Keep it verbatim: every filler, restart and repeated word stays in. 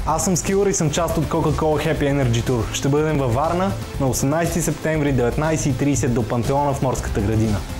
Аз съм Скилър и съм част от Coca-Cola Happy Energy Tour. Ще бъдем във Варна на осемнайсети септември, деветнайсет и трийсет до Пантеона в Морската градина.